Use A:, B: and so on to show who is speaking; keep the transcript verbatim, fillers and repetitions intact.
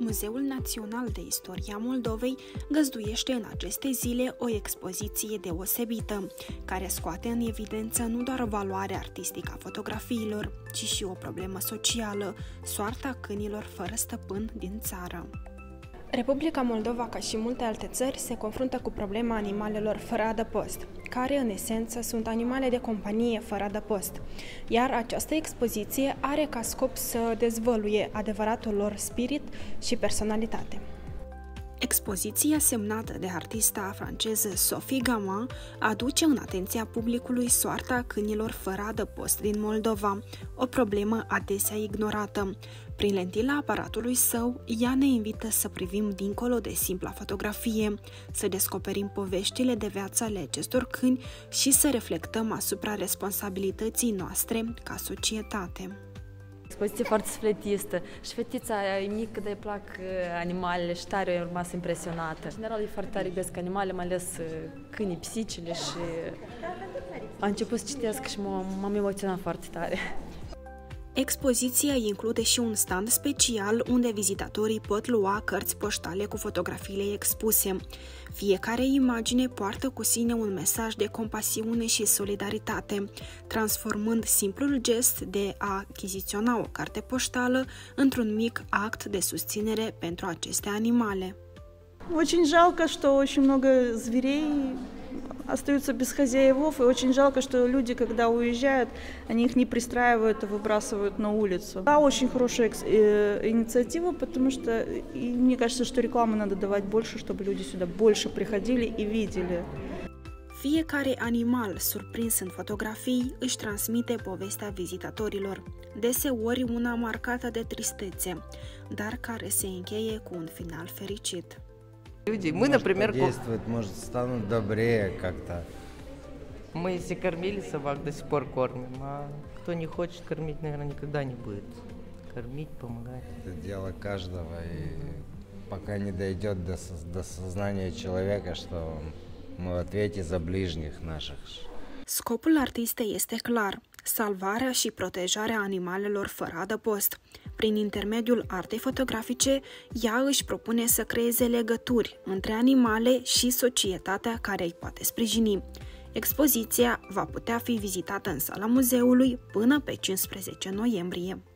A: Muzeul Național de Istoria Moldovei găzduiește în aceste zile o expoziție deosebită, care scoate în evidență nu doar valoarea artistică a fotografiilor, ci și o problemă socială, soarta câinilor fără stăpân din țară. Republica Moldova, ca și multe alte țări, se confruntă cu problema animalelor fără adăpost, care în esență sunt animale de companie fără adăpost, iar această expoziție are ca scop să dezvăluie adevăratul lor spirit și personalitate. Expoziția semnată de artista franceză Sophie Gamin aduce în atenția publicului soarta câinilor fără adăpost din Moldova, o problemă adesea ignorată. Prin lentila aparatului său, ea ne invită să privim dincolo de simpla fotografie, să descoperim poveștile de viață ale acestor câini și să reflectăm asupra responsabilității noastre ca societate.
B: Expoziție foarte sufletistă și fetița e mică, dar îi plac animalele și tare a rămas impresionată. În general, e foarte tare iubesc animale, mai ales câinii, pisicile și a început să citesc și m-am emoționat foarte tare.
A: Expoziția include și un stand special unde vizitatorii pot lua cărți poștale cu fotografiile expuse. Fiecare imagine poartă cu sine un mesaj de compasiune și solidaritate, transformând simplul gest de a achiziționa o carte poștală într-un mic act de susținere pentru aceste animale.
C: Очень жалко, что очень много зверей остаются без хозяевов, и очень жалко, что люди, когда уезжают, они их не пристраивают, а выбрасывают на улицу. Да, очень хорошая инициатива, потому что, и мне кажется, что рекламы надо давать больше, чтобы люди сюда больше приходили и видели.
A: Fiecare animal surprins în fotografii își transmite povestea vizitatorilor, deseori una marcată de tristețe, dar care se încheie cu un final fericit.
D: Люди, мы, например,
E: действует, может, станут добрее как-то.
D: Мы, если кормили собак, до сих пор кормим, а кто не хочет кормить, наверное, никогда не будет. Кормить, помогать.
E: Это дело каждого, и пока не дойдет до, до сознания человека, что мы в ответе за ближних наших.
A: Scopul artistei este clar: salvarea și protejarea animalelor fără adăpost. Prin intermediul artei fotografice, ea își propune să creeze legături între animale și societatea care îi poate sprijini. Expoziția va putea fi vizitată în sala muzeului până pe cincisprezece noiembrie.